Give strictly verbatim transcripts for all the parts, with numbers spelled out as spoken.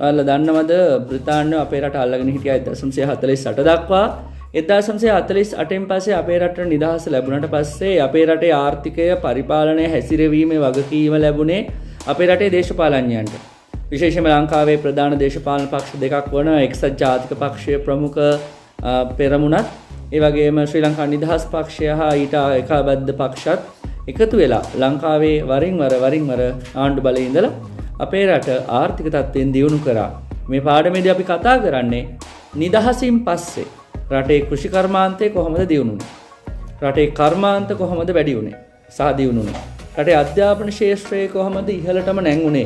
ඔයාලා දන්නවද බ්‍රිතාන්‍ය අපේ රට අල්ලගෙන හිටියා එක්දහස් නවසිය හතළිස් අට දක්වා. එක්දහස් නවසිය හතළිස් අටෙන් පස්සේ අපේ රටට නිදහස ලැබුණාට පස්සේ අපේ රටේ ආර්ථිකය පරිපාලනය හැසිරවීමේ වගකීම ලැබුණේ අපේ රටේ දේශපාලඥයන්ට. විශේෂයෙන්ම ලංකාවේ ප්‍රධාන දේශපාලන පක්ෂ දෙකක් වන එක්සත් ජාතික පක්ෂයේ ප්‍රමුඛ පෙරමුණත් ඒ වගේම ශ්‍රී ලංකා නිදහස් පක්ෂය හා ඊට ඒකාබද්ධ පක්ෂත් එකතු වෙලා ලංකාවේ වරින් වර වරින් වර ආණ්ඩු බලයේ ඉඳලා අපේ රට ආර්ථික තත්ත්වයෙන් දියුණු කරා. මේ පාඩමේදී අපි කතා කරන්නේ නිදහසින් පස්සේ රටේ කෘෂි කර්මාන්තය කොහොමද දියුණුනේ? රටේ කර්මාන්ත කොහොමද වැඩි වුනේ? සහ දියුණුනේ? රටේ අධ්‍යාපන ශාස්ත්‍රයේ කොහොමද ඉහළටම නැංගුනේ?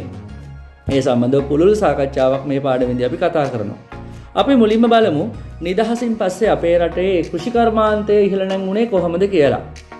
මේ සම්බන්ධව පුළුල් සාකච්ඡාවක් මේ පාඩමේදී අපි කතා කරනවා. අපි මුලින්ම බලමු නිදහසින් පස්සේ අපේ රටේ කෘෂි කර්මාන්තය ඉහළ නැංගුනේ කොහොමද කියලා.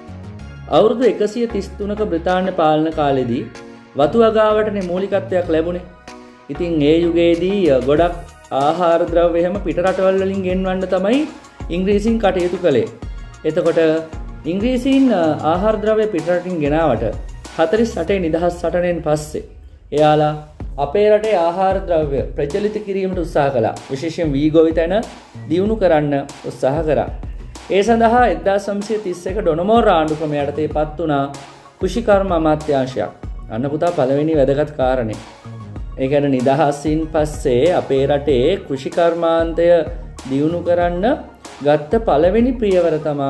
අවුරුදු එකසිය තිස් තුනක බ්‍රිතාන්‍ය පාලන කාලෙදී වතු වගාවටනේ මූලිකත්වයක් ලැබුණේ. ඉතින් ඒ යුගයේදී ගොඩක් ආහාර ද්‍රව්‍ය හැම පිට රටවල් වලින් ගෙන්වන්න තමයි ඉංග්‍රීසීන් කටයුතු කළේ. එතකොට ඉංග්‍රීසීන් ආහාර ද්‍රව්‍ය පිට රටින් ගෙනාවට හතළිස් අටේ නිදහස් සටනෙන් පස්සේ එයාලා අපේ රටේ ආහාර ද්‍රව්‍ය ප්‍රචලිත කිරීමට උත්සාහ කළා. විශේෂයෙන් වී ගොවිතැන දියුණු කරන්න උත්සාහ කරා. ඒ සඳහා එක්දහස් නවසිය තිස් එක ඩොනමෝර් ආණ්ඩු ක්‍රමය යටතේ පත් වුණා කෘෂිකර්ම අමාත්‍යාංශයක්. අන්න පුතා පළවෙනි වැදගත් කාරණේ. ඒ කියන්නේ නිදහසින් පස්සේ අපේ රටේ කෘෂිකර්මාන්තය දියුණු කරන්න ගත්ත පළවෙනි පියවර තමයි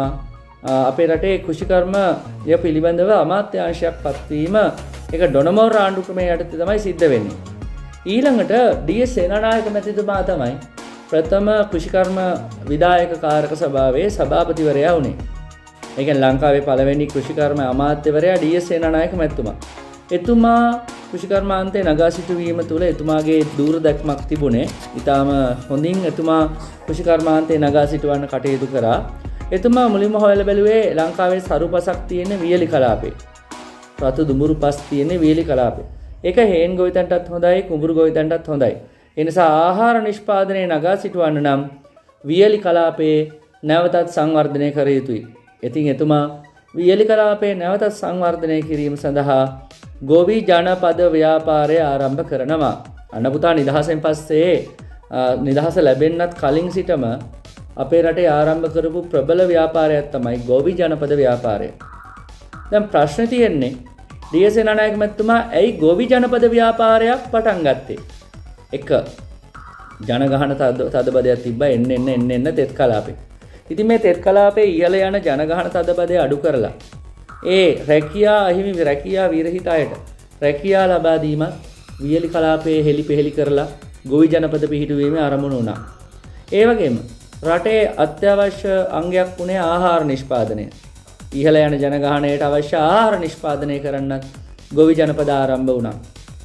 අපේ රටේ කෘෂිකර්මය පිළිබඳව අමාත්‍යාංශයක් පත්වීම. ඒක ඩොනමෝර් ආණ්ඩු ක්‍රමය යටතේ තමයි සිද්ධ වෙන්නේ. ඊළඟට ඩී.එස්. සේනානායක මැතිතුමා තමයි ප්‍රථම කෘෂිකර්ම විධායක කාරක සභාවේ සභාපතිවරයා වුණේ. ඒ කියන්නේ ලංකාවේ පළවෙනි කෘෂිකර්ම අමාත්‍යවරයා ඩී.එස්. සේනානායක මැතිතුමා. එතුමා කෘෂිකර්මාන්තේ නගා සිටුවීම තුළ එතුමාගේ දූරදැක්මක් තිබුණේ. ඊටාම හොඳින් එතුමා කෘෂිකර්මාන්තේ නගා සිටවන්න කටයුතු කරා. එතුමා මුලින්ම හොයලා බැලුවේ ලංකාවේ සරුපසක් තියෙන වියලි කලාපේ. රතු දුඹුරු පස් තියෙන වියලි කලාපේ. ඒක හේන් ගොවිතැනටත් හොඳයි, කුඹුරු ගොවිතැනටත් හොඳයි. ඒ නිසා ආහාර නිෂ්පාදනයේ නගා සිටවන්න නම් වියලි කලාපේ නැවතත් සංවර්ධනය කර යුතුයි. ඉතින් එතුමා වියලි කලාපේ නැවතත් සංවර්ධනය කිරීම සඳහා ගොවි ජනපද ව්‍යාපාරය ආරම්භ කරනවා. අන්න පුතා නිදහසෙන් පස්සේ නිදහස ලැබෙන්නත් කලින් සිටම අපේ රටේ ආරම්භ කරපු ප්‍රබල ව්‍යාපාරයක් තමයි ගොවි ජනපද ව්‍යාපාරය. දැන් ප්‍රශ්නේ තියෙන්නේ ඩී.එස්. සේනානායක මැතිතුමා ඇයි ගොවි ජනපද ව්‍යාපාරයක් පටන් ගත්තේ? එක ජනගහන තදබදයක් තිබ්බා එන්න එන්න එන්න එන්න තෙත් කලාපේ. ඉතින් මේ තෙත් කලාපේ ඉහළ යන ජනගහන තදබදය අඩු කරලා ඒ රැකියා අහිමි රැකියා විරහිත අයට රැකියා ලබා දීමත් වියලි කලාපයේ හෙලි පෙහෙලි කරලා ගොවි ජනපද පිහිටුවීමේ ආරමුණු වුණා. ඒ වගේම රටේ අත්‍යවශ්‍ය අංගයක් වුණේ ආහාර නිෂ්පාදනය. ඉහළ යන ජනගහනයට අවශ්‍ය ආහාර නිෂ්පාදනය කරන්නත් ගොවි ජනපද ආරම්භ වුණා.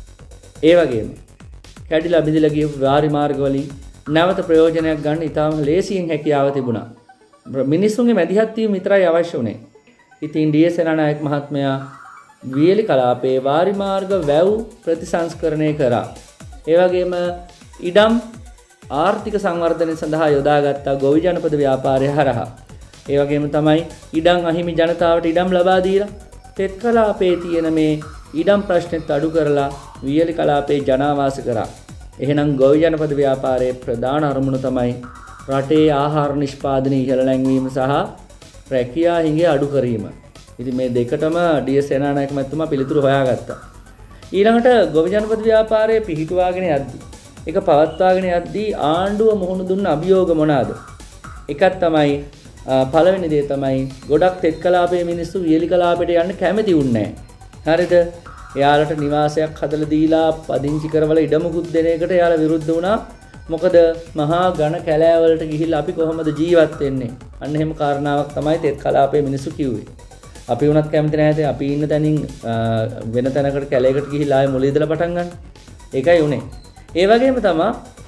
ඒ වගේම කැඩිලා බිඳිලා ගිය වාරි මාර්ග වලින් නැවත ප්‍රයෝජනයක් ගන්න ඉතාම ලේසියෙන් හැකියාව තිබුණා. මිනිස්සුන්ගේ මැදිහත් වීම විතරයි අවශ්‍ය වුණේ. ඉතින් ඩී.එස්. සේනානායක මහත්මයා වියලි කලාපේ වාරි මාර්ග වැව් ප්‍රතිසංස්කරණය කරා. ඒ වගේම ඉඩම් ආර්ථික සංවර්ධනය සඳහා යොදාගත්ත ගොවි ජනපද ව්‍යාපාරය හරහා. ඒ වගේම තමයි ඉඩම් අහිමි ජනතාවට ඉඩම් ලබා දීලා තෙත් කලාපේ තියෙන මේ ඉඩම් ප්‍රශ්නෙත් අඩු කරලා වියලි කලාපේ ජනාවාස කරා. එහෙනම් ගොවි ජනපද ව්‍යාපාරයේ ප්‍රධාන අරමුණ තමයි රටේ ආහාර නිෂ්පාදනය ඉහළ නැංවීම සහ රැකියා හිඟය අඩු කිරීම. ඉතින් මේ දෙකටම ඩී.එස්. සේනානායක මැතිතුමා පිළිතුරු හොයාගත්තා. ඊළඟට ගොවි ජනපද ව්‍යාපාරයේ පිහිටුවාගෙන යද්දී ඒක පවත්වාගෙන යද්දී ආණ්ඩුව මුහුණ දුන්න අභියෝග මොනවාද? එකක් තමයි පළවෙනි දේ තමයි ගොඩක් තෙත් කලාපයේ මිනිස්සු වියලි කලාපයට යන්න කැමති වුණේ නැහැ. හරිද? එයාලට නිවාසයක් හදලා දීලා පදිංචි කරවලා ඉඩමකුත් දෙන එකට එයාලා විරුද්ධ වුණා. මොකද මහා ඝන කැලෑවලට ගිහිල්ලා අපි කොහොමද ජීවත් වෙන්නේ? අන්න එහෙම කාරණාවක් තමයි තෙත් කලාපයේ මිනිස්සු කිව්වේ. අපි වුණත් කැමති නැහැ අපි ඉන්න තැනින් වෙන තැනකට කැලේකට ගිහිල්ලා ආයේ මුල ඉඳලා පටන් ගන්න. ඒකයි උනේ. ඒ වගේම තමයි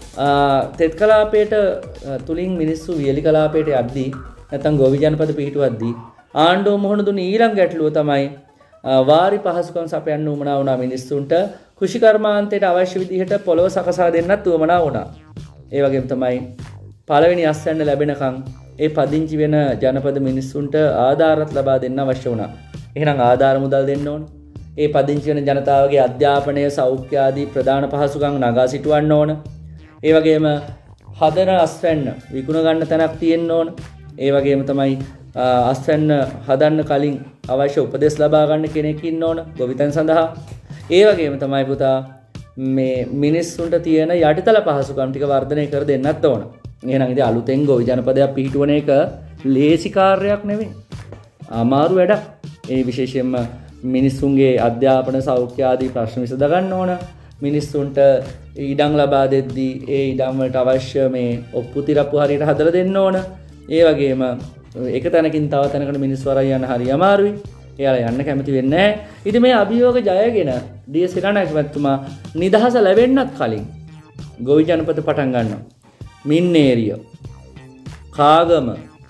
තෙත් කලාපයට තුලින් මිනිස්සු වියලි කලාපයට යද්දී නැත්නම් ගොවි ජනපද පිහිටුවද්දී ආණ්ඩුව මුහුණ දුන්න ඊළඟ ගැටලුව තමයි වාරි පහසුකම් සපයන්න උවමනා වුණා මිනිස්සුන්ට කෘෂිකර්මාන්තයට අවශ්‍ය විදිහට පොළොව සකසා දෙන්නත් උවමනා වුණා. ඒ වගේම තමයි පළවෙනි අස්වැන්න ලැබෙනකන් ඒ පදිංචි වෙන ජනපද මිනිස්සුන්ට ආධාරත් ලබා දෙන්න අවශ්‍ය වුණා. එහෙනම් ආධාර මුදල් දෙන්න ඕන. ඒ පදිංචි වෙන ජනතාවගේ අධ්‍යාපනය සෞඛ්‍ය ආදී ප්‍රධාන පහසුකම් නගා සිටවන්න ඕන. ඒ වගේම හදන අස්වැන්න විකුණ ගන්න තැනක් තියෙන්න ඕන. ඒ වගේම තමයි අස්වැන්න හදන්න කලින් අවශ්‍ය උපදෙස් ලබා ගන්න කෙනෙක් ඉන්න ඕන ගොවිතැන් සඳහා. ඒ වගේම තමයි පුතා මේ මිනිස්සුන්ට තියෙන යටිතල පහසුකම් ටික වර්ධනය කර දෙන්නත් ඕන. එහෙනම් ඉතින් අලුතෙන් ගොවි ජනපදයක් පිහිටුවන එක ලේසි කාර්යයක් නෙවෙයි. අමාරු වැඩක්. ඒ විශේෂයෙන්ම මිනිස්සුන්ගේ අධ්‍යාපන සෞඛ්‍ය ආදී ප්‍රශ්න විසඳ ගන්න ඕන. මිනිස්සුන්ට ඉඩම් ලබා දෙද්දී ඒ ඉඩම් වලට අවශ්‍ය මේ ඔප්පු තිරප්පු හරියට හදලා දෙන්න ඕන. ඒ වගේම එක තැනකින් තව තැනකට මිනිස්සු වරයි යන හරි අමාරුයි. එයාලා යන්න කැමති වෙන්නේ නැහැ. ඉතින් මේ අභියෝග ජයගෙන ඩී.එස්. සිරානායක මැතිතුමා නිදහස ලැබෙන්නත් කලින් ගොවි ජනපද පටන් ගන්නවා. මින්නේරිය, කාගම,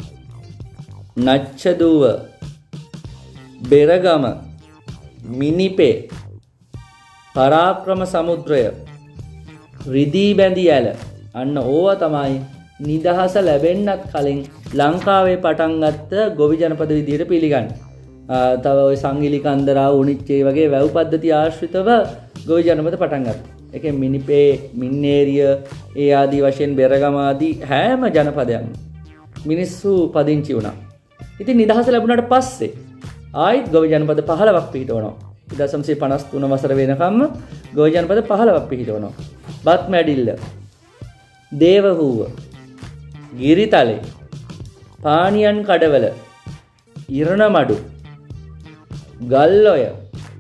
නච්චදුව, බෙරගම, මිනිපේ, පරාක්‍රම සමුද්‍රය, රිදී බැඳි ඇල අන්න ඕවා තමයි නිදහස ලැබෙන්නත් කලින් ලංකාවේ පටන් ගත්ත ගොවි ජනපද විදියට පිළිගන්නේ. තව ඔය සංගිලි කන්දරා උනිච්චේ වගේ වැව් පද්ධති ආශ්‍රිතව ගොවි ජනපද පටන් ගත්තා. ඒකෙන් මිනිපේ, මින්නේරිය, ඒ ආදී වශයෙන් බෙරගම ආදී හැම ජනපදයක්ම මිනිස්සු පදිංචි වුණා. ඉතින් නිදහස ලැබුණාට පස්සේ ආයිත් ගොවි ජනපද පහළොවක් පිහිටවනවා. එක්දහස් නවසිය පනස් තුන වසර වෙනකම්ම ගොවි ජනපද පහළොවක් පිහිටවනවා. බත්මැඩිල්ල, දේවහූව, ගිරිතලේ, පානියන් කඩවල, ඉරණමඩු, ගල්ඔය,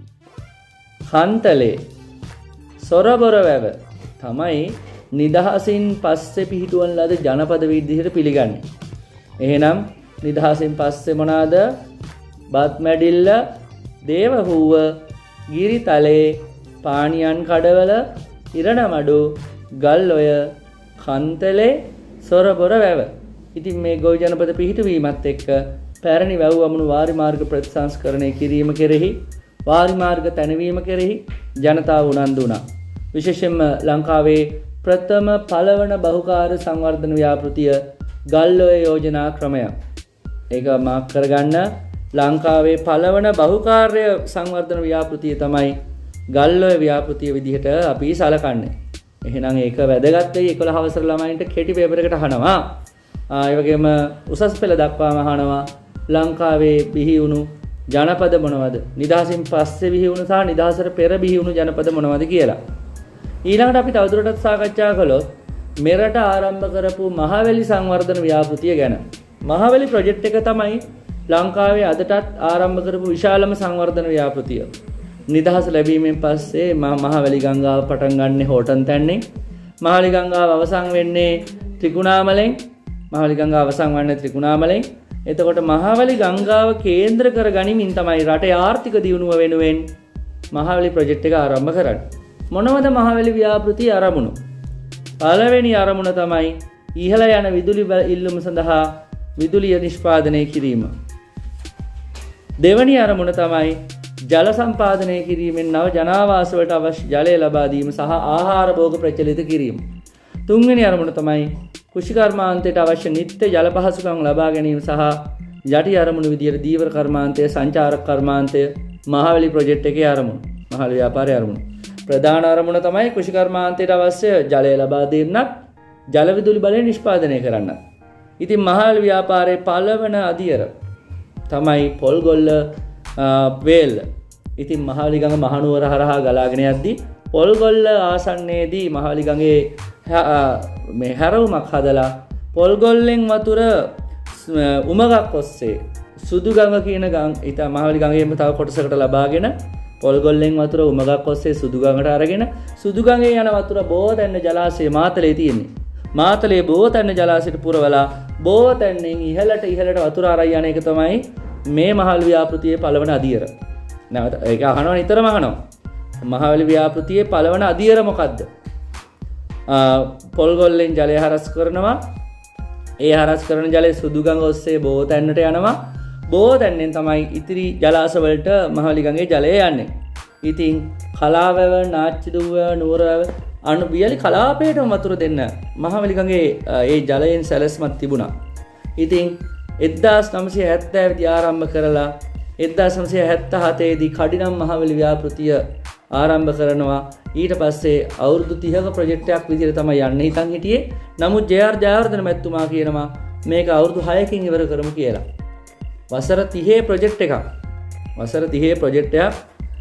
කන්තලේ, සොරබොර වැව තමයි නිදහසින් පස්සේ පිහිටුවන ලද ජනපද විදිහට පිළිගන්නේ. එහෙනම් නිදහසින් පස්සේ මොනවාද? බත්මැඩිල්ල, දේවහූව, ගිරිතලේ, පානියන් කඩවල, ඉරණමඩු, ගල්ඔය, කන්තලේ, සොරබොර වැව. ඉතින් මේ ගොවි ජනපද පිහිටුවීමත් එක්ක පැරණි වැව් වමුණු වාරි මාර්ග ප්‍රතිසංස්කරණය කිරීම කෙරෙහි, වාරි මාර්ග තැනවීම කෙරෙහි ජනතාව උනන්දු වුණා. විශේෂයෙන්ම ලංකාවේ ප්‍රථම පළවන බහුකාර්ය සංවර්ධන ව්‍යාපෘතිය ගල්ඔය යෝජනා ක්‍රමය. ඒක මාක් කරගන්න. ලංකාවේ පළවන බහුකාර්ය සංවර්ධන ව්‍යාපෘතිය තමයි ගල්ඔය ව්‍යාපෘතිය විදිහට අපි සලකන්නේ. එහෙනම් ඒක වැදගත් වෙයි. එකොළහ වසර ළමයින්ට කෙටි පේපර් එකට අහනවා. ඒ වගේම උසස් පෙළ දක්වාම අහනවා ලංකාවේ බිහි වුණු ජනපද මොනවද? නිදහසින් පස්සේ බිහි වුණු සහ නිදහසට පෙර බිහි වුණු ජනපද මොනවද කියලා. ඊළඟට අපි තවදුරටත් සාකච්ඡා කළොත් මෙරට ආරම්භ කරපු මහවැලි සංවර්ධන ව්‍යාපෘතිය ගැන. මහවැලි ප්‍රොජෙක්ට් එක තමයි ලංකාවේ අදටත් ආරම්භ කරපු විශාලම සංවර්ධන ව්‍යාපෘතිය. නිදහස ලැබීමෙන් පස්සේ මහවැලි ගංගාව පටන් ගන්නේ හෝටන් තැන්නේ. මහවැලි ගංගාව අවසන් වෙන්නේ ත්‍රිකුණාමලෙන්. මහවැලි ගංගාව අවසන් වන්නේ ත්‍රිකුණාමලෙන්. එතකොට මහවැලි ගංගාව කේන්ද්‍ර කර ගනිමින් තමයි රටේ ආර්ථික දියුණුව වෙනුවෙන් මහවැලි ප්‍රොජෙක්ට් එක ආරම්භ කරන්නේ. මොනවද මහවැලි ව්‍යාපෘතිය අරමුණු? පළවෙනි අරමුණ තමයි ඉහළ යන විදුලි ඉල්ලුම සඳහා විදුලිය නිෂ්පාදනය කිරීම. දෙවැනි අරමුණ තමයි ජල සම්පාදනය කිරීමෙන් නව ජනාවාස වලට අවශ්‍ය ජලය ලබා දීම සහ ආහාර භෝග ප්‍රචලිත කිරීම. තුන්වෙනි අරමුණ තමයි කෘෂිකර්මාන්තයට අවශ්‍ය නිත්‍ය ජල පහසුකම් ලබා ගැනීම සහ යටි අරමුණු විදියට දීවර කර්මාන්තය, සංචාරක කර්මාන්තය මහවැලි ප්‍රොජෙක්ට් එකේ අරමුණු. මහවැලි ව්‍යාපාරයේ අරමුණු. ප්‍රධාන අරමුණ තමයි කෘෂිකර්මාන්තයට අවශ්‍ය ජලය ලබා දෙන්නත්, ජල විදුලි බලය නිෂ්පාදනය කරන්නත්. ඉතින් මහවැලි ව්‍යාපාරයේ පළවන අදියර තමයි පොල්ගොල්ල වේල්ල. ඉතින් මහවැලි ගඟ මහනුවර හරහා ගලාගෙන යද්දී පොල්ගොල්ල ආසන්නයේදී මහවැලි ගඟේ මේ හැරවුමක් හදලා පොල්ගොල්ලෙන් වතුර උමගක් ඔස්සේ සුදු ගඟ කියන ගඟ ඊට මහවැලි ගඟේම තව කොටසකට ලබාගෙන පොල්ගොල්ලෙන් වතුර උමගක් ඔස්සේ සුදු ගඟට අරගෙන සුදු ගඟේ යන වතුර බෝතැන්න ජලාශය මාතලේ තියෙන්නේ. මාතලේ බෝතැන්න ජලාශයට පුරවලා බෝතැන්නෙන් ඉහළට ඉහළට වතුර අරයි යන එක තමයි මේ මහවැලි ව්‍යාපෘතියේ පළවන අදියර. නැවත ඒක අහනවා නිතරම අහනවා. මහවැලි ව්‍යාපෘතියේ පළවන අදියර මොකද්ද? පොල්ගොල්ලෙන් ජලය හරස් කරනවා. ඒ හරස් කරන ජලය සුදු ගඟ ඔස්සේ බෝතැන්නට යනවා. බෝතැන්නෙන් තමයි ඉතිරි ජලාශ වලට මහවැලි ගඟේ ජලය යන්නේ. ඉතින් කලාවැව, නාච්චිදුව, නුවරවැව අනු වියලි කලාපයටම වතුර දෙන්න මහවැලි ගඟේ ඒ ජලයෙන් සැලැස්මක් තිබුණා. ඉතින් එක්දාස් නවසිය හැත්තෑ දී ආරම්භ කරලා එක්දාස් නවසිය හැත්තෑ දී කඩිනම් මහවැලි ව්‍යාපෘතිය ආරම්භ කරනවා. ඊට පස්සේ අවුරුදු තිහක ප්‍රොජෙක්ට් එකක් විදිහට තමයි යන්නේ හිතන් හිටියේ. නමුත් ජේ.ආර්. ජයවර්ධන මැතිතුමා කියනවා මේක අවුරුදු හයකින් ඉවර කරමු කියලා. වසර තිහේ ප්‍රොජෙක්ට් එකක්. වසර තිහේ ප්‍රොජෙක්ට් එකක්.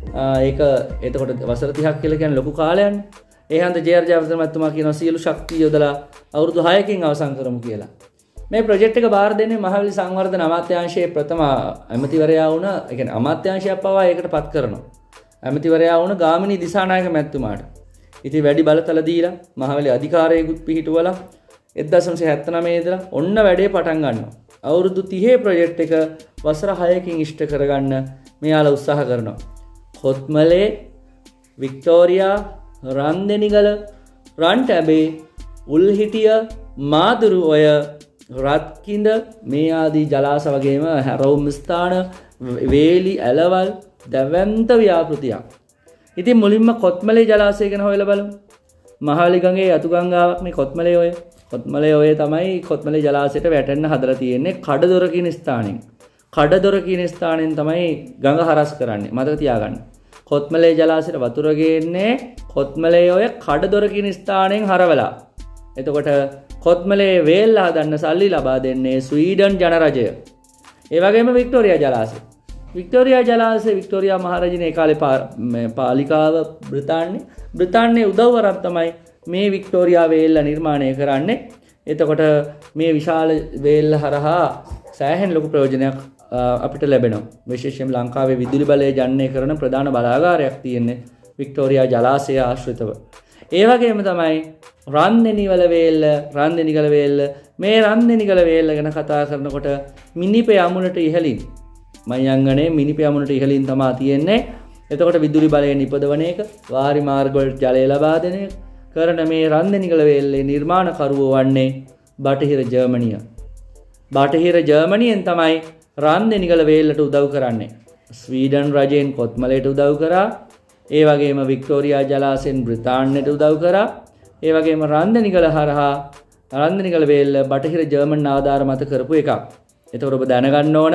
ඒක එතකොට වසර තිහක් කියලා කියන්නේ ලොකු කාලයක්නේ. ඒ හන්ද ජේ.ආර්. ජයවර්ධන මැතිතුමා කියනවා සියලු ශක්තිය යොදලා අවුරුදු හයකින් අවසන් කරමු කියලා. මේ ප්‍රොජෙක්ට් එක බාර දෙන්නේ මහවැලි සංවර්ධන අමාත්‍යාංශයේ ප්‍රථම ඇමතිවරයා වුණ, ඒ කියන්නේ අමාත්‍යාංශයක් පවා ඒකට පත් කරනවා. ඇමතිවරයා වුණ ගාමිණී දිසානායක මැතිතුමාට. ඉතින් වැඩි බලතල දීලා මහවැලි අධිකාරියෙකුත් පිහිටුවලා එක්දාස් නවසිය හැත්තෑ ඉඳලා ඔන්න වැඩේ පටන් ගන්නවා. අවුරුදු තිහේ ප්‍රොජෙක්ට් එක වසර හයකින් ඉෂ්ට කරගන්න මෙයාලා උත්සාහ කරනවා. කොත්මලේ, වික්ටෝරියා, රන්දෙනිගල, රන්ටැබේ, උල්හිටිය, මාදුරු ඔය, රත්කින්ද මේ ආදී ජලාශ වගේම හැරවුම් ස්ථාන, වේලි, ඇලවල් දැවැන්ත ව්‍යාපෘතියක්. ඉතින් මුලින්ම කොත්මලේ ජලාශය ගැන හොයලා බලමු. මහවැලි ගඟේ අතු ගංගාවක් මේ කොත්මලේ ඔය. කොත්මලේ ඔය තමයි කොත්මලේ ජලාශයට වැටෙන්න හදලා තියෙන්නේ කඩදොර කියන ස්ථානෙන්. කඩදොර කියන ස්ථානෙන් තමයි ගඟ හරස් කරන්නේ. මතක තියාගන්න. කොත්මලේ ජලාශයට වතුර ගේන්නේ කොත්මලේ ඔය කඩදොර කියන ස්ථානෙන් හරවලා. එතකොට කොත්මලේ වේල්ල හදන්න සල්ලි ලබා දෙන්නේ ස්වීඩන් ජනරජය. ඒ වගේම වික්ටෝරියා ජලාශය. වික්ටෝරියා ජලාශය වික්ටෝරියා මහරජින ඒ කාලේ පාලිකාව බ්‍රිතාන්‍ය බ්‍රිතාන්‍යයේ උදව් වරක් තමයි මේ වික්ටෝරියා වේල්ල නිර්මාණය කරන්නේ. එතකොට මේ විශාල වේල්ල හරහා සෑහෙන ලොකු ප්‍රයෝජනයක් අපිට ලැබෙනවා. විශේෂයෙන් ලංකාවේ විදුලි බලය ජනනය කරන ප්‍රධාන බලාගාරයක් තියෙන්නේ වික්ටෝරියා ජලාශය ආශ්‍රිතව. ඒ වගේම තමයි රන්දෙනිවල වේල්ල, රන්දෙනිගල වේල්ල. මේ රන්දෙනිගල වේල්ල ගැන කතා කරනකොට මිනිපේ යමුනට ඉහළින් මයංගනේ මිනිපේ යමුනට ඉහළින් තමයි තියෙන්නේ. එතකොට විදුලි බලය නිපදවන එක, වාරි මාර්ග වලට ජලය ලබා දෙන එක කරන මේ රන්දෙනිගල වේල්ලේ නිර්මාණකරුවෝ වන්නේ බටහිර ජර්මනිය. බටහිර ජර්මනියෙන් තමයි රන්දෙනිගල වේල්ලට උදව් කරන්නේ. ස්වීඩන් රජයෙන් කොත්මලේට උදව් කරා. ඒ වගේම වික්ටෝරියා ජලාශයෙන් බ්‍රිතාන්‍යයට උදව් කරා. ඒ වගේම රන්දෙනිගල හරහා රන්දෙනිගල වේල්ල බටහිර ජර්මන් ආධාර මත කරපු එකක්. ඒතකොට ඔබ දැනගන්න ඕන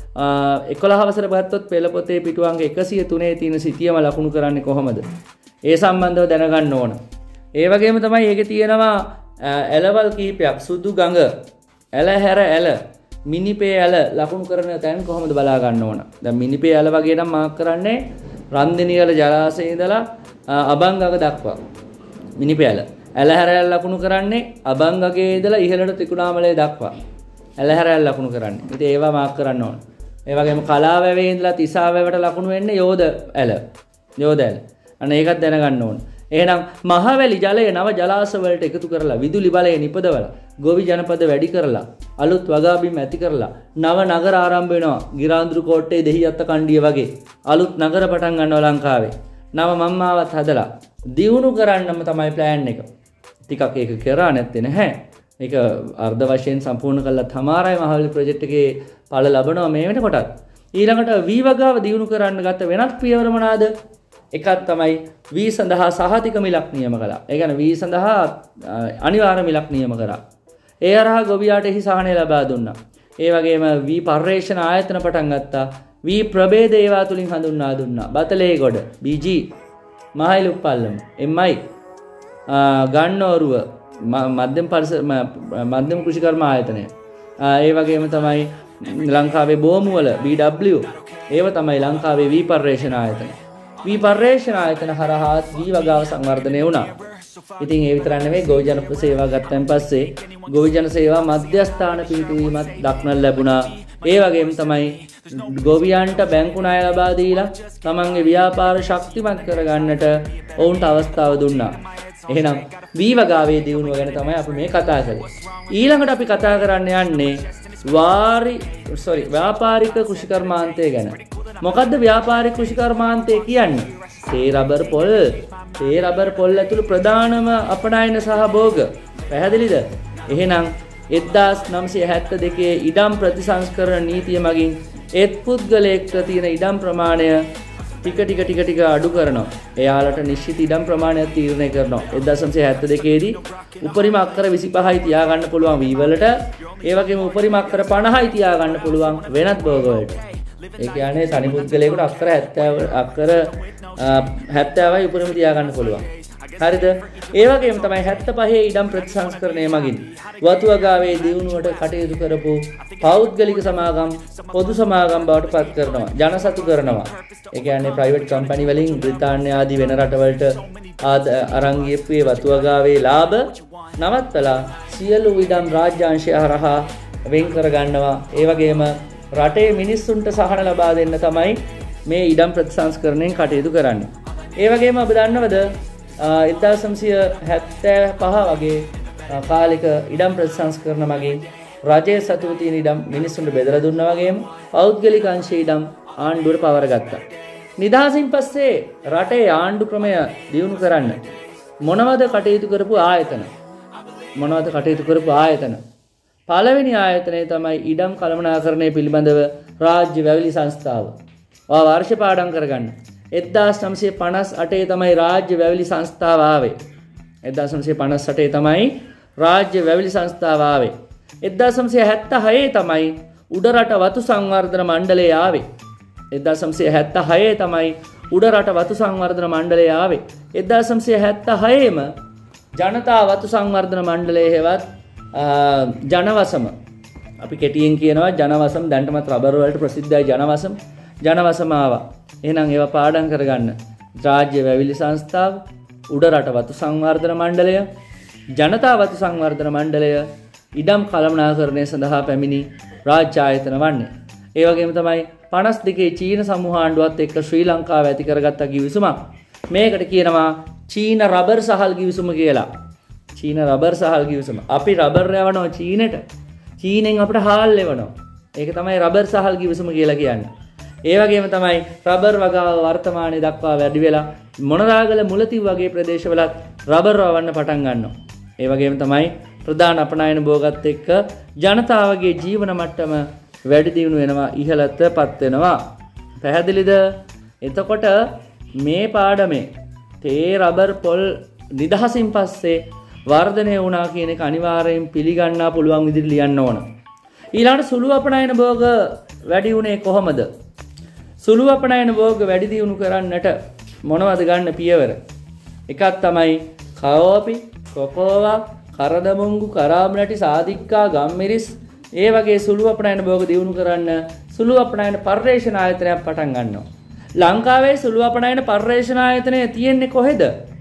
එකොළහ වසර ගත්තොත් පෙළ පොතේ පිටුවංග එකසිය තුනේ තියෙන සිතියම ලකුණු කරන්නේ කොහොමද? ඒ සම්බන්ධව දැනගන්න ඕන. ඒ වගේම තමයි ඒකේ තියෙනවා ඇලවල් කීපයක්. සුදු ගඟ, ඇල හැර ඇල, මිනිපේ ඇල ලකුණු කරන තැන් කොහොමද බලා ගන්න ඕන. දැන් මිනිපේ ඇල වගේ නම් මාක් කරන්නේ රන්දෙනිගල ජලාශයේ ඉඳලා අබංගග දක්වා. මිනිපේ ඇල. ඇල හැර ඇල ලකුණු කරන්නේ අබංගගේ ඉඳලා ඉහළට ත්‍රිකුණාමලය දක්වා. ඇල හැර ඇල ලකුණු කරන්නේ. ඉතින් ඒවා මාක් කරන්න ඕන. ඒ වගේම කලාවැවේ ඉඳලා තිසාවැවට ලකුණු වෙන්නේ යෝධ ඇල. යෝධ ඇල. අන්න ඒකත් දැනගන්න ඕන. එහෙනම් මහවැලි ජලය නව ජලාශ වලට එකතු කරලා විදුලි බලය නිපදවලා ගෝවි ජනපද වැඩි කරලා අලුත් වගාබිම් ඇති කරලා නව නගර ආරම්භ වෙනවා. ගිරාඳුරු කෝට්ටේ දෙහිඅත්ත කණ්ඩිය වගේ අලුත් නගර පටන් ගන්නවා ලංකාවේ. නව මම්මාවත් හදලා දියුණු කරන්නම තමයි ප්ලෑන් එක. ටිකක් ඒක කරා නැත්තේ නැහැ. ඒක අර්ධ වශයෙන් සම්පූර්ණ කළා තමයි මහවැලි ප්‍රොජෙක්ට් එකේ ඵල ලැබෙනවා මේ වෙනකොටත්. ඊළඟට වී වගාව දියුණු කරන්න ගත්ත වෙනත් පියවර මොනවාද? එකක් තමයි වී සඳහා සහතික මිලක් නියම කළා. ඒ කියන්නේ වී සඳහා අනිවාර්ය මිලක් නියම කරා. ඒ හරහා ගොවියාට එහි සහනය ලබා දුන්නා. ඒ වගේම වී පර්යේෂණ ආයතන පටන් ගත්තා. වී ප්‍රභේද ඒවා තුලින් හඳුන්වා දුන්නා. බතලේගොඩ, බී ජී, මහයිලුප්පල්ලම, එම් අයි, ගන්නෝරුව, මධ්‍යම පරිසර මධ්‍යම කෘෂිකර්ම ආයතනය. ඒ වගේම තමයි ලංකාවේ බෝමුවල බී ඩබ්ලිව්. ඒව තමයි ලංකාවේ වී පර්යේෂණ ආයතන. වී පර්යේෂණ ආයතන හරහා වී වගාව සංවර්ධනය වුණා. ඉතින් ඒ විතරක් නෙවෙයි ගොවි ජන සේවා ගත්තන් පස්සේ ගොවි ජන සේවා මධ්‍යස්ථාන පිහිටුවීමත් දක්නට ලැබුණා. ඒ වගේම තමයි ගොවියන්ට බැංකු ණය ලබා දීලා තමන්ගේ ව්‍යාපාර ශක්තිමත් කරගන්නට ඔවුන්ට අවස්ථාව දුන්නා. එහෙනම් වී වගාවේ දියුණුව ගැන තමයි අපි මේ කතා කරන්නේ. ඊළඟට අපි කතා කරන්න යන්නේ වාරි sorry ව්‍යාපාරික කෘෂිකර්මාන්තය ගැන. මොකද්ද ව්‍යාපාරික කෘෂිකර්මාන්තය කියන්නේ? තේ රබර් පොල්, තේ රබර් පොල් ඇතුළු ප්‍රධානම අපනයන සහ භෝග. පැහැදිලිද? එහෙනම් එක්දාස් නවසිය හැත්තෑ දෙකේ ඉඩම් ප්‍රතිසංස්කරණ නීතිය මගින් එක් පුද්ගලයෙක්ට තියෙන ඉඩම් ප්‍රමාණය ටික ටික ටික ටික අඩු කරනවා. එයාලට නිශ්චිත ඉඩම් ප්‍රමාණයක් තීරණය කරනවා. එක්දාස් නවසිය හැත්තෑ දෙකේ දී උපරිම අක්කර විසිපහයි තියා ගන්න පුළුවන් වී වලට. ඒ වගේම උපරිම අක්කර පනහයි තියා ගන්න පුළුවන් වෙනත් භෝග වලට. ඒ කියන්නේ තනි පුද්ගලයෙකුට අක්කර හැත්තෑ අක්කර හැත්තෑවයි උපරිම තියාගන්න පුළුවන්. හරිද? ඒ වගේම තමයි හැත්තෑ පහේ ඉඩම් ප්‍රතිසංස්කරණය මගින් වතුවගාවේ දියුණුවට කටයුතු කරපු පෞද්ගලික සමාගම් පොදු සමාගම් බවට පත් කරනවා. ජනසතු කරනවා. ඒ කියන්නේ ප්‍රයිවට් කම්පැනි වලින් බ්‍රිතාන්‍ය ආදී වෙන රටවලට අරන් ගියපු වතුවගාවේ ලාභ නවත්තලා සියලු ඉඩම් රාජ්‍යාංශය හරහා වෙන් කර ගන්නවා. ඒ වගේම රටේ මිනිස්සුන්ට සහන ලබා දෙන්න තමයි මේ ඉඩම් ප්‍රතිසංස්කරණයෙන් කටයුතු කරන්නේ. ඒ වගේම ඔබ දන්නවද එක්දාස් නවසිය හැත්තෑ පහ වගේ කාලෙක ඉඩම් ප්‍රතිසංස්කරණ මගින් රජයේ සතුව තියෙන ඉඩම් මිනිස්සුන්ට බෙදලා දුන්නා වගේම පෞද්ගලික අංශයේ ඉඩම් ආණ්ඩුවට පවර ගත්තා. නිදහසින් පස්සේ රටේ ආණ්ඩු ක්‍රමය දියුණු කරන්න මොනවද කටයුතු කරපු ආයතන? මොනවද කටයුතු කරපු ආයතන? පළවෙනි ආයතනය තමයි ඉඩම් කළමනාකරණය පිළිබඳව රාජ්‍ය වැවිලි සංස්ථාව. ඔයා වර්ෂ පාඩම් කරගන්න. එක්දාස් නවසිය පනස් අටේ තමයි රාජ්‍ය වැවිලි සංස්ථාව ආවේ. එක්දාස් නවසිය පනස් අටේ තමයි රාජ්‍ය වැවිලි සංස්ථාව ආවේ. එක්දාස් නවසිය හැත්තෑ හයේ තමයි උඩරට වතු සංවර්ධන මණ්ඩලය ආවේ. එක්දාස් නවසිය හැත්තෑ හයේ තමයි උඩරට වතු සංවර්ධන මණ්ඩලය ආවේ. එක්දාස් නවසිය හැත්තෑ හයේම ජනතා වතු සංවර්ධන මණ්ඩලය හේවත් ජනවසම අපි කෙටියෙන් කියනවා ජනවසම දැන්ටමත් රබර් වලට ප්‍රසිද්ධයි ජනවසම ජනවසම ආවා. එහෙනම් ඒවා පාඩම් කරගන්න. රාජ්‍ය වැවිලි සංස්ථාව, උඩරට වතු සංවර්ධන මණ්ඩලය, ජනතා වතු සංවර්ධන මණ්ඩලය ඉඩම් කළමනාකරණය සඳහා පැමිණි රාජ්‍ය ආයතන වන්නේ. ඒ වගේම තමයි පනස් දෙකේ චීන සමූහ ආණ්ඩුවත් එක්ක ශ්‍රී ලංකාව ඇති කරගත්ත කිවිසුමක්. මේකට කියනවා චීන රබර් සහල් කිවිසුම කියලා. චීන රබර් සහල් කිවිසුම. අපි රබර් යවනවා චීනෙට. චීනෙන් අපිට හාල් ලැබෙනවා. ඒක තමයි රබර් සහල් කිවිසුම කියලා කියන්නේ. ඒ වගේම තමයි රබර් වගාව වර්තමානයේ දක්වා වැඩි වෙලා මොනරාගල මුලතිව් වගේ ප්‍රදේශවලත් රබර් වවන්න පටන් ගන්නවා. ඒ වගේම තමයි ප්‍රධාන අපනයන භෝගත් එක්ක ජනතාවගේ ජීවන මට්ටම වැඩි දියුණු වෙනවා, ඉහළටපත් වෙනවා. පැහැදිලිද? එතකොට මේ පාඩමේ තේ රබර් පොල් නිදහසින් පස්සේ වර්ධනය වුණා කියන එක අනිවාර්යෙන් පිළිගන්නා පුළුවන් විදිහට ලියන්න ඕන. ඊළඟට සුළු අපනයන භෝග වැඩි වුණේ කොහොමද? සුළු අපනයන භෝග වැඩි දියුණු කරන්නට මොනවද ගන්න පියවර? එකක් තමයි කෝපි, කොකෝවා, කරදමුංගු, කරාබනටි, සාදික්කා, ගම්මිරිස් ඒ වගේ සුළු අපනයන භෝග දියුණු කරන්න සුළු අපනයන පර්යේෂණ ආයතනයක් පටන් ගන්නවා. ලංකාවේ සුළු අපනයන පර්යේෂණ ආයතනය තියෙන්නේ කොහෙද?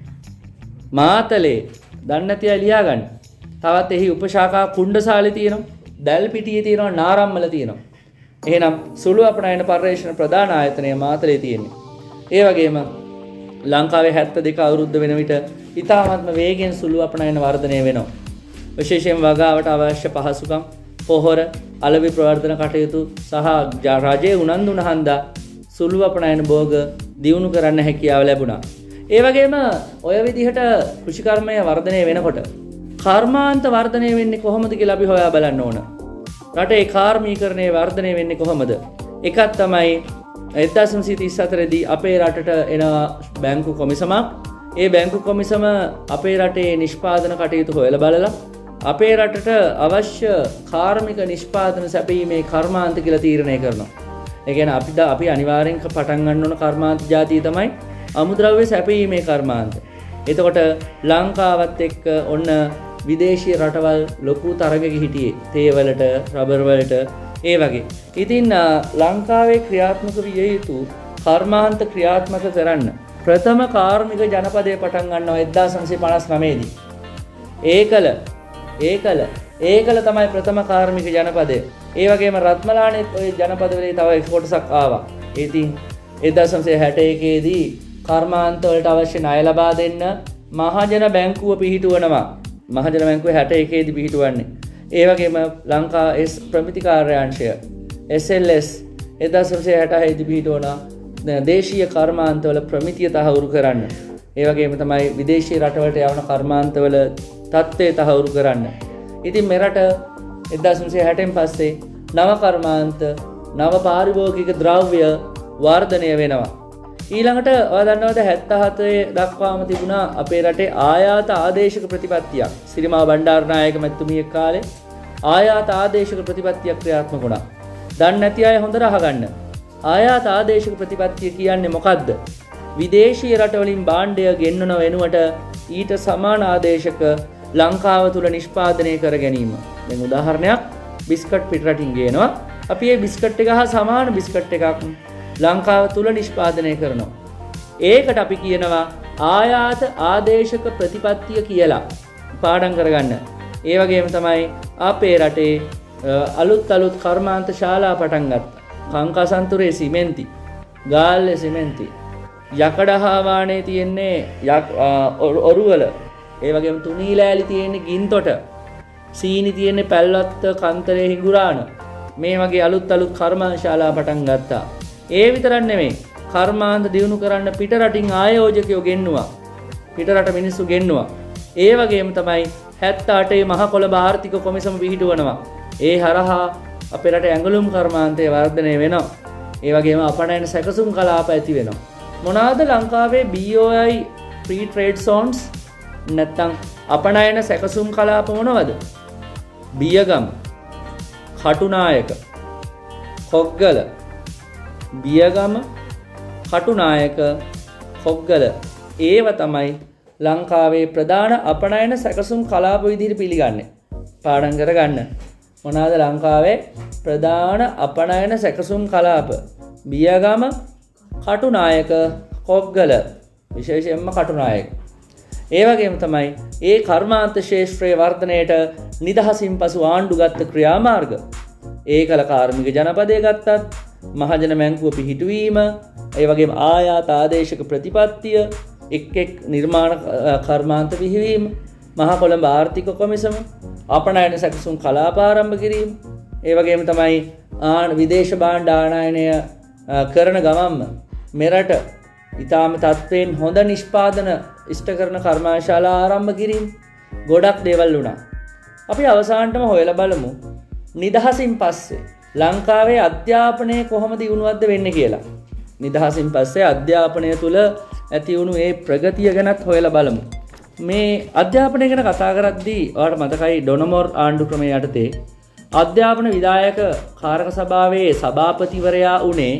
මාතලේ. දන්නේ නැති අය ලියා ගන්න. තවත් එහි උපශාඛා කුණ්ඩසාලේ තියෙනවා, දැල්පිටියේ තියෙනවා, නාරම්මල තියෙනවා. එහෙනම් සුළු අපනයන පර්යේෂණ ප්‍රධාන ආයතනය මාතලේ තියෙන්නේ. ඒ වගේම ලංකාවේ හැත්තෑ දෙක අවුරුද්ද වෙන විට ඉතාමත්ම වේගෙන් සුළු අපනයන වර්ධනය වෙනවා. විශේෂයෙන් වගාවට අවශ්‍ය පහසුකම්, පොහොර, අලෙවි ප්‍රවර්ධන කටයුතු සහ රජයේ උනන්දු උනහන්දා සුළු අපනයන භෝග දියුණු කරන්න හැකියාව ලැබුණා. ඒ වගේම ඔය විදිහට කෘෂිකර්මය වර්ධනය වෙනකොට කර්මාන්ත වර්ධනය වෙන්නේ කොහොමද කියලා අපි හොයා බලන්න ඕන. රටේ කාර්මීකරණය වර්ධනය වෙන්නේ කොහොමද? එකක් තමයි එක්දාස් නවසිය තිස් හතර දී අපේ රටට එන බැංකු කොමිසමක්. ඒ බැංකු කොමිසම අපේ රටේ නිෂ්පාදන කටයුතු හොයලා බලලා අපේ රටට අවශ්‍ය කාර්මික නිෂ්පාදන සැපීමේ කර්මාන්ත කියලා තීරණය කරනවා. ඒ කියන්නේ අපි අපි අනිවාර්යෙන් පටන් ගන්න ඕන කර්මාන්ත જાතිය තමයි අමුද්‍රව්‍ය සැපීමේ කර්මාන්ත. එතකොට ලංකාවත් එක්ක ඔන්න විදේශීය රටවල් ලොකු තරගයක හිටියේ තේ වලට, රබර් වලට ඒ වගේ. ඉතින් ලංකාවේ ක්‍රියාත්මක විය යුතු කර්මාන්ත ක්‍රියාත්මක කරන්න ප්‍රථම කාර්මික ජනපදය පටන් ගන්නවා එක්දාස් නවසිය පනස් නවය දී. ඒකල ඒකල ඒකල තමයි ප්‍රථම කාර්මික ජනපදය. ඒ වගේම රත්මලානෙත් ওই ජනපදවලේ තව එක් කොටසක් ආවා. ඉතින් එක්දාස් නවසිය හැට එකේ දී කර්මාන්ත වලට අවශ්‍ය ණය ලබා දෙන්න මහජන බැංකුව පිහිටුවනවා. මහජන බැංකුව හැට එකේ දී පිහිටුවන්නේ. ඒ වගේම ලංකා එස් ප්‍රමිති කාර්යාංශය එස් එල් එස් එක්දාස් නවසිය හැට හය දී පිහිටුවනවා දේශීය කර්මාන්තවල ප්‍රමිතිය තහවුරු කරන්න. ඒ වගේම තමයි විදේශීය රටවලට යවන කර්මාන්තවල තත්ත්වය තහවුරු කරන්න. ඉතින් මෙරට එක්දාස් නවසිය හැටෙන් පස්සේ නව කර්මාන්ත, නව පාරිභෝගික ද්‍රව්‍ය වර්ධනය වෙනවා. ඊළඟට ඔයා දන්නවද හැත්තෑ හතේ දක්වාම තිබුණා අපේ රටේ ආයාත ආදේශක ප්‍රතිපත්තියක්. සිරිමා බණ්ඩාරනායක මැතිතුමිය කාලේ ආයාත ආදේශක ප්‍රතිපත්තියක් ක්‍රියාත්මක වුණා. දන්නේ නැති අය හොඳට අහගන්න. ආයාත ආදේශක ප්‍රතිපත්තිය කියන්නේ මොකද්ද? විදේශීය රටවලින් භාණ්ඩය ගෙන්වන වෙනුවට ඊට සමාන ආදේශක ලංකාව තුල නිෂ්පාදනය කර ගැනීම. දැන් උදාහරණයක් බිස්කට් පිටරටින් ගේනවා. අපි මේ බිස්කට් එක හා සමාන බිස්කට් එකක් ලංකාව තුල නිෂ්පාදනය කරනවා. ඒකට අපි කියනවා ආයාත ආදේශක ප්‍රතිපත්තිය කියලා. පාඩම් කරගන්න. ඒ වගේම තමයි අපේ රටේ අලුත් අලුත් කර්මාන්ත ශාලා පටන් ගත්තා. කංකසන්තුරේ සිමෙන්ති, ගාල්ලේ සිමෙන්ති, යකඩහාවානේ තියෙන්නේ ඔරුවල, ඒ වගේම තුනීලෑලි තියෙන්නේ ගින්තොට, සීනි තියෙන්නේ පැල්වත්ත කන්තරේ හිඟුරාන. මේ වගේ අලුත් අලුත් කර්මාන්ත ශාලා පටන් ගත්තා. ඒ විතරක් නෙමෙයි, කර්මාන්ත දියුණු කරන්න පිට රටින් ආයෝජකයෝ ගෙන්නුවා. පිට රට මිනිස්සු ගෙන්නුවා. ඒ වගේම තමයි හැත්තෑ අටේ මහ කොළඹ ආර්ථික කොමිසම පිහිටුවනවා. ඒ හරහා අපේ රට ඇඟලුම් කර්මාන්තය වර්ධනය වෙනවා. ඒ වගේම අපනයන සැකසුම් කලාප ඇති වෙනවා. මොනවාද ලංකාවේ B O I free trade zones නැත්තම් අපනයන සැකසුම් කලාප මොනවද? බියගම, කටුනායක, කොග්ගල, බියගම, කටුනායක, කොග්ගල ඒව තමයි ලංකාවේ ප්‍රධාන අපනයන සැකසුම් කලාප විදිහට පිළිගන්නේ. පාඩම් කරගන්න. මොනවාද ලංකාවේ ප්‍රධාන අපනයන සැකසුම් කලාප? බියගම, කටුනායක, කොග්ගල, විශේෂයෙන්ම කටුනායක. ඒ වගේම තමයි ඒ කර්මාන්ත ශේෂ්ත්‍රයේ වර්ධනයට නිදහසින් පසු ආණ්ඩු ගත්ත ක්‍රියාමාර්ග. ඒකල කාර්මික ජනපදය ගත්තත්, මහජන මැංකුව පිහිටුවීම, ඒ වගේම ආයාත ආදේශක ප්‍රතිපත්තිය, එක් එක් නිර්මාණ කර්මාන්ත පිහිවීම, මහ කොළඹ ආර්ථික කොමිසම, අපනයන සැකසුම් කලාප ආරම්භ කිරීම, ඒ වගේම තමයි ආන විදේශ භාණ්ඩ ආනයනය කරන ගමන්ම මෙරට ඉතාම තත්ත්වයෙන් හොඳ නිෂ්පාදන ඉෂ්ට කරන කර්මාශාලා ආරම්භ කිරීම, ගොඩක් දේවල් වුණා. අපි අවසානටම හොයලා බලමු නිදහසින් පස්සේ ලංකාවේ අධ්‍යාපනය කොහොමද දියුණුවක්ද වෙන්නේ කියලා. නිදහසින් පස්සේ අධ්‍යාපනය තුළ ඇති වුණු ඒ ප්‍රගතිය ගැනත් හොයලා බලමු. මේ අධ්‍යාපනය ගැන කතා කරද්දී ඔයාලට මතකයි ඩොනමෝර් ආණ්ඩු ක්‍රමය යටතේ අධ්‍යාපන විධායක කාරක සභාවේ සභාපතිවරයා වුණේ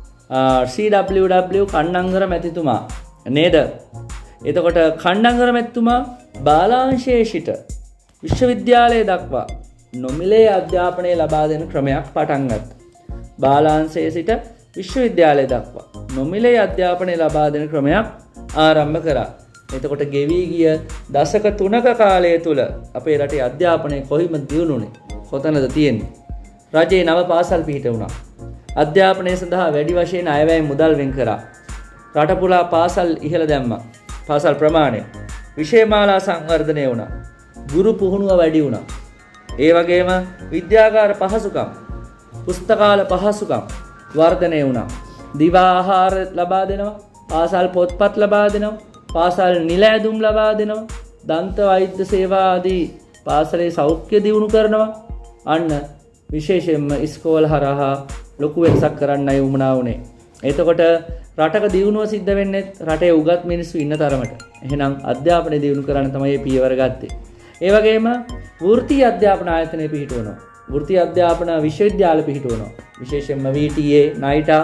C W W කණ්ඩංගර මැතිතුමා නේද? එතකොට කණ්ඩංගර මැතිතුමා බාලාංශයේ සිට විශ්වවිද්‍යාලය දක්වා නොමිලේ අධ්‍යාපනය ලබා දෙන ක්‍රමයක් පටන් ගත්තා. බාලාංශයේ සිට විශ්වවිද්‍යාලය දක්වා නොමිලේ අධ්‍යාපනය ලබා දෙන ක්‍රමයක් ආරම්භ කරා. එතකොට ගෙවී ගිය දශක තුනක කාලය තුල අපේ රටේ අධ්‍යාපනය කොහොමද දියුණුනේ? කොතනද තියෙන්නේ? රජයේ නව පාසල් පිහිට වුණා. අධ්‍යාපනය සඳහා වැඩි වශයෙන් අයවැය මුදල් වෙන් කරා. රට පුරා පාසල් ඉහළ දැම්මා. පාසල් ප්‍රමාණය විෂයමාලා සංවර්ධනය වුණා. ගුරු පුහුණුව වැඩි වුණා. ඒ වගේම විද්‍යාගාර පහසුකම්, පුස්තකාල පහසුකම් වර්ධනය වුණා. දිවා ආහාර ලබා දෙනවා, පාසල් පොත්පත් ලබා දෙනවා, පාසල් නිල ඇඳුම් ලබා දෙනවා, දන්ත වෛද්‍ය සේවා ආදී පාසලේ සෞඛ්‍ය දියුණු කරනවා. අන්න විශේෂයෙන්ම ඉස්කෝල හරහා ලොකු වෙනසක් කරන්නයි වුණා උනේ. එතකොට රටක දියුණුව සිද්ධ වෙන්නේ රටේ උගත් මිනිස්සු ඉන්න තරමට. එහෙනම් අධ්‍යාපනය දියුණු කරන්න තමයි මේ පියවර ගත්තේ. ඒ වගේම වෘත්තීය අධ්‍යාපන ආයතනය පිහිටවනවා. වෘත්තීය අධ්‍යාපන විශ්වවිද්‍යාල පිහිටවනවා. විශේෂයෙන්ම V T A, නයිටා,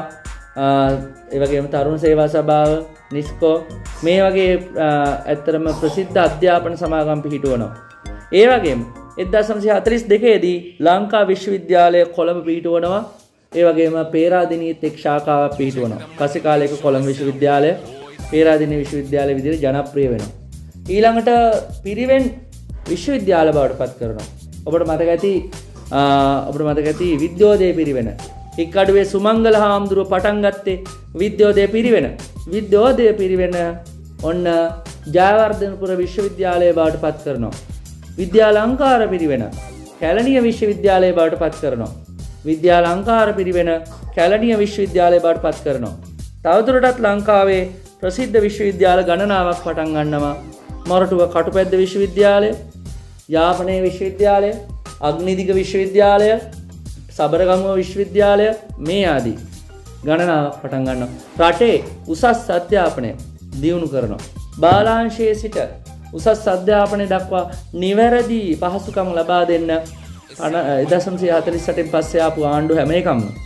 ඒ වගේම තරුණ සේවා සභාව, නිස්කෝ මේ වගේ ඇත්තරම ප්‍රසිද්ධ අධ්‍යාපන සමාගම් පිහිටවනවා. ඒ වගේම එක්දාස් නවසිය හතළිස් දෙකේ දී ලංකා විශ්වවිද්‍යාලය කොළඹ පිහිටවනවා. ඒ වගේම පේරාදෙණියෙත් එක් ශාඛාවක් පිහිටවනවා. පස්සේ කාලයක කොළඹ විශ්වවිද්‍යාලය පේරාදෙණිය විශ්වවිද්‍යාලය විදිහට ජනප්‍රිය වෙනවා. ඊළඟට පිරිවෙන් විශ්වවිද්‍යාල බවට පත් කරනවා. ඔබට මතක ඇති ඔබට මතක ඇති විද්‍යෝදය පිරිවෙන. හික්කඩුවේ සුමංගල හාමුදුරුව පටන් ගත්තේ විද්‍යෝදය පිරිවෙන. විද්‍යෝදය පිරිවෙන ඔන්න ජයවර්ධනපුර විශ්වවිද්‍යාලය බවට පත් කරනවා. විද්‍යාලංකාර පිරිවෙන කැලණිය විශ්වවිද්‍යාලය බවට පත් කරනවා. විද්‍යාලංකාර පිරිවෙන කැලණිය විශ්වවිද්‍යාලය බවට පත් කරනවා. තවදුරටත් ලංකාවේ ප්‍රසිද්ධ විශ්වවිද්‍යාල ගණනාවක් පටන් ගන්නවා. මොරටුව කටුපැද්ද විශ්වවිද්‍යාලය, යාපනයේ විශ්වවිද්‍යාලය, අග්නිදිග විශ්වවිද්‍යාලය, සබරගමුව විශ්වවිද්‍යාලය මේ ආදී ගණනාවක් පටන් ගන්නවා. රටේ උසස් අධ්‍යාපනය දියුණු කරනවා. බාලාංශයේ සිට උසස් අධ්‍යාපනය දක්වා නිවැරදි පහසුකම් ලබා දෙන්න එක්දාස් නවසිය හතළිස් අටෙන් පස්සේ ආපු ආණ්ඩු හැම එකම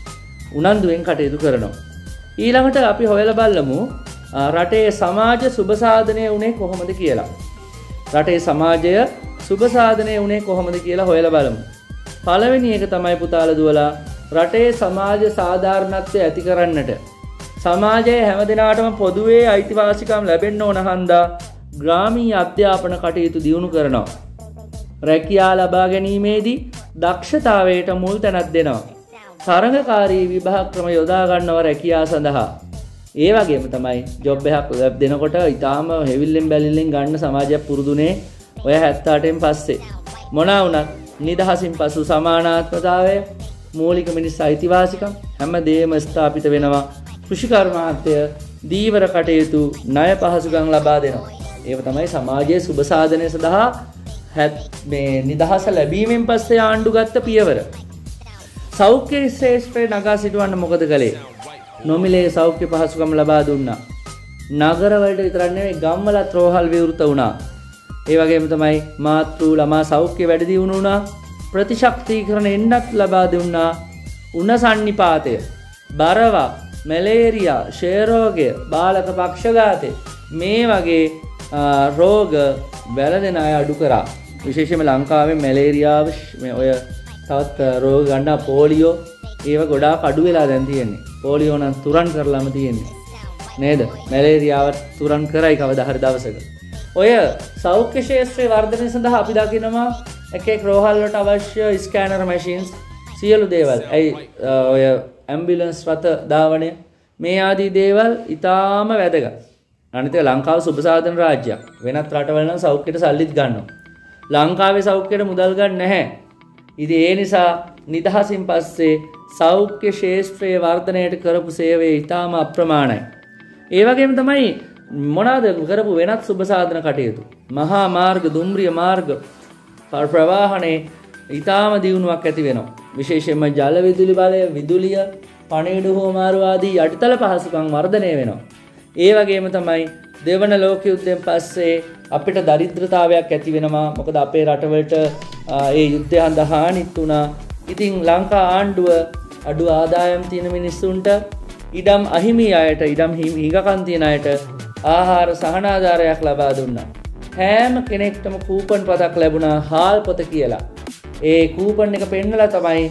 උනන්දුවෙන් කටයුතු කරනවා. ඊළඟට අපි හොයලා බලමු රටේ සමාජ සුබ සාධනය වුණේ කොහොමද කියලා. රටේ සමාජය සුබ සාධනය වුණේ කොහොමද කියලා හොයලා බලමු. පළවෙනි එක තමයි පුතාලා දුවලා රටේ සමාජ සාධාරණත්වය ඇති කරන්නට සමාජයේ හැම දිනාටම පොදුවේ අයිතිවාසිකම් ලැබෙන්න ඕන හන්දා ග්‍රාමීය අධ්‍යාපන කටයුතු දියුණු කරනවා. රැකියාව ලබා ගැනීමේදී දක්ෂතාවයට මුල් තැනක් දෙනවා. තරඟකාරී විභාග ක්‍රම යොදා ගන්නවා රැකියාව සඳහා. ඒ වගේම තමයි ජොබ් එකක් දෙනකොට ඊටාම හෙවිල්ලෙන් බැලිල්ලෙන් ගන්න සමාජයක් පුරුදුනේ ඔය හැත්තෑ අටෙන් පස්සේ. මොනවා වුණත් නිදහසින් පසු සමානාත්මතාවය මූලික මිනිස් අයිතිවාසිකම් හැමදේම ස්ථාපිත වෙනවා. කෘෂිකර්මාන්තය දීවර කටයුතු ණය පහසුකම් ලබා දෙනවා. ඒව තමයි සමාජයේ සුබ සාධනය සඳහා මේ නිදහස ලැබීමෙන් පස්සේ ආණ්ඩු ගත්ත පියවර. සෞඛ්‍ය ශාස්ත්‍රයේ නගා සිටවන්න මොකද කළේ? නොමිලේ සෞඛ්‍ය පහසුකම් ලබා දුන්නා. නගරවලට විතරක් නෙවෙයි ගම්වලත් රෝහල් විවෘත වුණා. ඒ වගේම තමයි මාතෘ ළමා සෞඛ්‍ය වැඩි දියුණු වුණා. ප්‍රතිශක්තිකරණ එන්නත් ලබා දුන්නා. උණ සන්නිපාතය, බරවා, මැලේරියා, ක්ෂය රෝගය, බාලක පක්ෂඝාතය මේ වගේ රෝග වැළඳෙන අය අඩු කරා. විශේෂයෙන්ම ලංකාවේ මැලේරියාව මේ ඔය තවත් රෝග ගන්නා පොලියෝ ඒව ගොඩාක් අඩු වෙලා දැන් තියෙන්නේ. පොලියෝ නම් තුරන් කරලාම තියෙන්නේ. නේද? මැලේරියාව තුරන් කරයි කවදා හරි දවසක. ඔය සෞඛ්‍ය ශාස්ත්‍රයේ වර්ධනය සඳහා අපි දකිනවා එක එක් රෝහල් වලට අවශ්‍ය ස්කෑනර් මැෂින්ස් සියලු දේවල්. අයි ඔය ඇම්බියුලන්ස් රථ ධාවනය මේ ආදී දේවල් ඊටාම වැදගත්. අනිත් එක ලංකාව සුබ සාධන රාජ්‍යයක්. වෙනත් රටවල නම් සෞඛ්‍යයට සල්ලිත් ගන්නවා. ලංකාවේ සෞඛ්‍යයට මුදල් ගන්න නැහැ. ඉතින් ඒ නිසා නිදහසින් පස්සේ සෞඛ්‍ය ශාස්ත්‍රයේ වර්ධනයට කරපු සේවය ඊටාම අප්‍රමාණයි. ඒ වගේම තමයි මොනවාද කරපු වෙනත් සුබ සාධන කටයුතු. මහා මාර්ග, දුම්රිය මාර්ග, ප්‍රවාහනේ ඊටාම දියුණුවක් ඇති වෙනවා. විශේෂයෙන්ම ජල විදුලි බලය, විදුලිය, පණිවිඩ හෝමාරු ආදී යටිතල පහසුකම් වර්ධනය වෙනවා. ඒ වගේම තමයි දෙවන ලෝක යුද්ධයෙන් පස්සේ අපිට දරිද්‍රතාවයක් ඇති වෙනවා. මොකද අපේ රටවලට ඒ යුද්ධය හඳ හානිත් වුණා. ඉතින් ලංකා ආණ්ඩුව අඩු ආදායම් තියෙන මිනිස්සුන්ට ඉඩම් අහිමි අයට, ඉඩම් හිඟකම් තියෙන අයට ආහාර සහනාධාරයක් ලබා දුන්නා. හැම කෙනෙක්ටම කූපන් පතක් ලැබුණා, හාල් පොත කියලා. ඒ කූපන් එක පෙන්නලා තමයි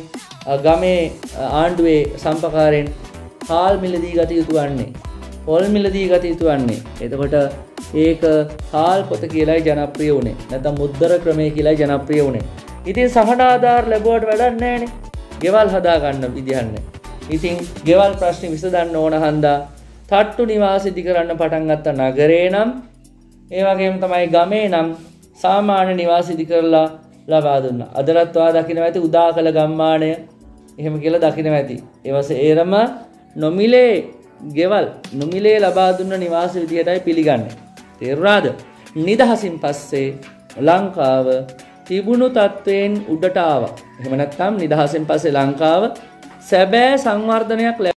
ගමේ ආණ්ඩුවේ සම්පකාරයෙන් හාල් මිලදී ගත යුතු වන්නේ. පොල් මිලදී ගත යුතු වන්නේ. එතකොට ඒක හාල් පොත කියලායි ජනප්‍රිය වුණේ. නැත්නම් මුද්දර ක්‍රමය කියලායි ජනප්‍රිය වුණේ. ඉතින් සහනාධාර ලැබුවට වැඩක් නැහැනේ. ගෙවල් හදා ගන්න විදිහක් නැහැ. ඉතින් ගෙවල් ප්‍රශ්නේ විසඳන්න ඕන හන්දා තට්ටු නිවාස ඉදි කරන්න පටන් ගත්ත නගරේ නම් ඒ වගේම තමයි ගමේ නම් සාමාන්‍ය නිවාස ඉදි කරලා ලබා දුන්නා. අදටත් ඔයා දකින්න ඇති උදාකල ගම්මානය එහෙම කියලා දකින්න ඇති. ඒවසේ ඒරම නොමිලේ ගෙවල් නොමිලේ ලබා දුන්න නිවාස විදියටයි පිළිගන්නේ. තේරුණාද? නිදහසින් පස්සේ ලංකාව තිබුණු තත්වයෙන් උඩට ආවා. එහෙම නැත්නම් නිදහසින් පස්සේ ලංකාව සැබෑ සංවර්ධනයක්